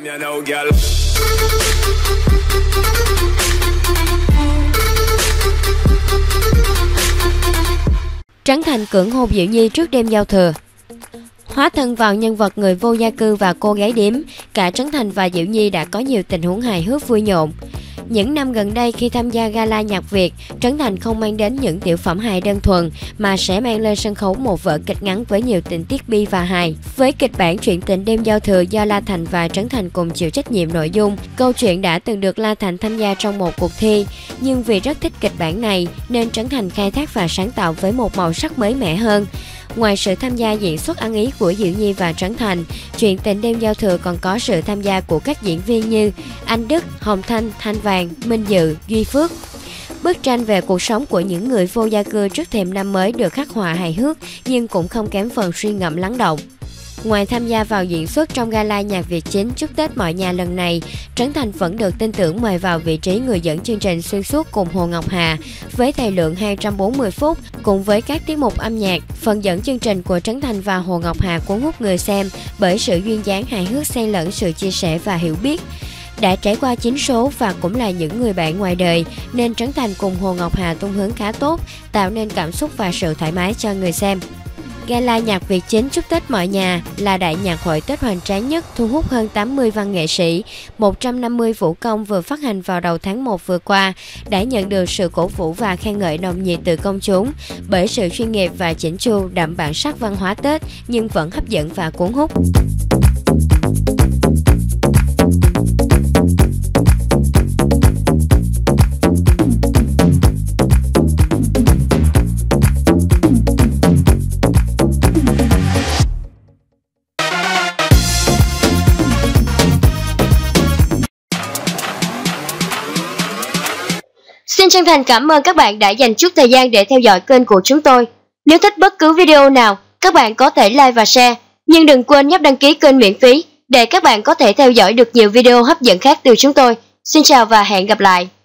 Trấn Thành cưỡng hôn Diệu Nhi trước đêm giao thừa. Hóa thân vào nhân vật người vô gia cư và cô gái điếm, cả Trấn Thành và Diệu Nhi đã có nhiều tình huống hài hước vui nhộn. Những năm gần đây khi tham gia gala nhạc Việt, Trấn Thành không mang đến những tiểu phẩm hài đơn thuần mà sẽ mang lên sân khấu một vở kịch ngắn với nhiều tình tiết bi và hài. Với kịch bản Chuyện tình đêm giao thừa do La Thành và Trấn Thành cùng chịu trách nhiệm nội dung, câu chuyện đã từng được La Thành tham gia trong một cuộc thi, nhưng vì rất thích kịch bản này nên Trấn Thành khai thác và sáng tạo với một màu sắc mới mẻ hơn. Ngoài sự tham gia diễn xuất ăn ý của Diệu Nhi và Trấn Thành, Chuyện tình đêm giao thừa còn có sự tham gia của các diễn viên như Anh Đức, Hồng Thanh, Thanh Vàng, Minh Dự, Duy Phước. Bức tranh về cuộc sống của những người vô gia cư trước thềm năm mới được khắc họa hài hước nhưng cũng không kém phần suy ngẫm lắng động. Ngoài tham gia vào diễn xuất trong gala nhạc Việt chính chúc Tết mọi nhà lần này, Trấn Thành vẫn được tin tưởng mời vào vị trí người dẫn chương trình xuyên suốt cùng Hồ Ngọc Hà với thời lượng 240 phút cùng với các tiết mục âm nhạc. Phần dẫn chương trình của Trấn Thành và Hồ Ngọc Hà cuốn hút người xem bởi sự duyên dáng hài hước xen lẫn sự chia sẻ và hiểu biết. Đã trải qua 9 số và cũng là những người bạn ngoài đời nên Trấn Thành cùng Hồ Ngọc Hà tung hướng khá tốt, tạo nên cảm xúc và sự thoải mái cho người xem. Gala nhạc Việt chính chúc Tết mọi nhà là đại nhạc hội Tết hoành tráng nhất, thu hút hơn 80 văn nghệ sĩ, 150 vũ công vừa phát hành vào đầu tháng 1 vừa qua, đã nhận được sự cổ vũ và khen ngợi nồng nhiệt từ công chúng bởi sự chuyên nghiệp và chỉnh chu, đậm bản sắc văn hóa Tết nhưng vẫn hấp dẫn và cuốn hút. Xin chân thành cảm ơn các bạn đã dành chút thời gian để theo dõi kênh của chúng tôi. Nếu thích bất cứ video nào, các bạn có thể like và share, nhưng đừng quên nhấp đăng ký kênh miễn phí để các bạn có thể theo dõi được nhiều video hấp dẫn khác từ chúng tôi. Xin chào và hẹn gặp lại!